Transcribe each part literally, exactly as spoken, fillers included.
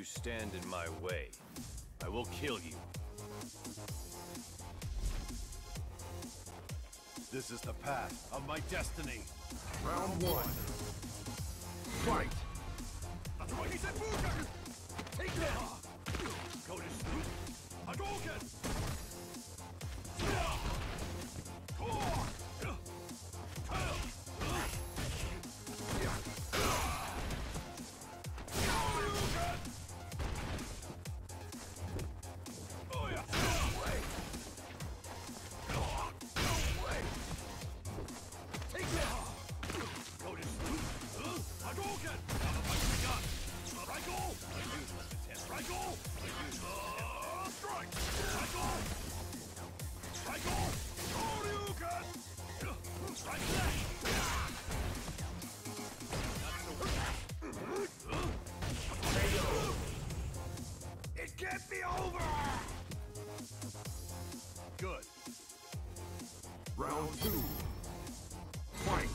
you stand in my way, I will kill you. This is the path of my destiny. Round one. Fight! Take that! Go to sleep. Hadouken! It can't be over! Good. Round two. Fight!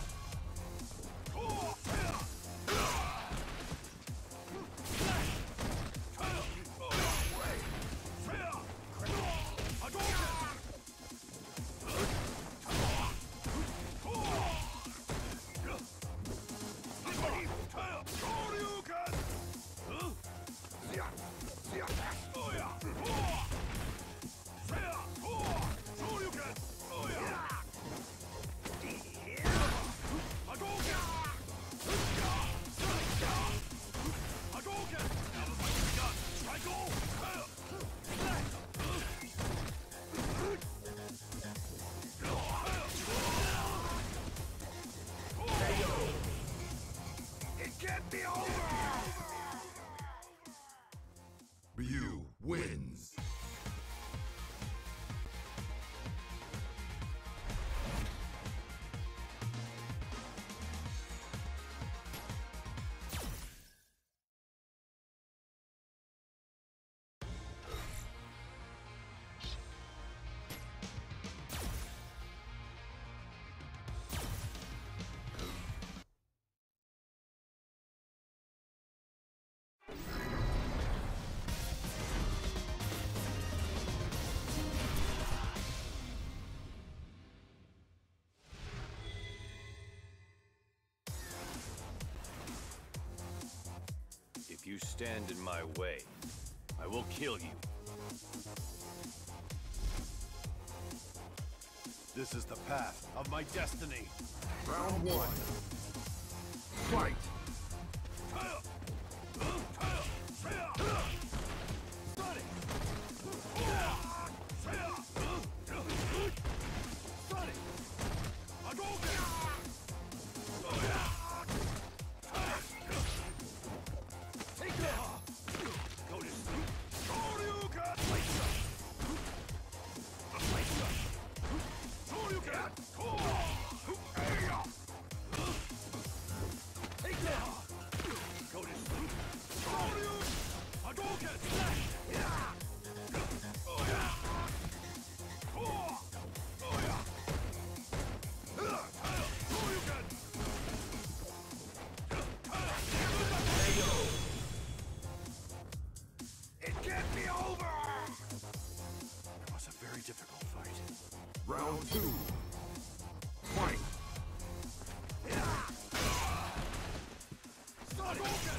Ryu wins. If you stand in my way, I will kill you. This is the path of my destiny. Round one. Fight! Difficult fight. Round two. Fight! Hadouken!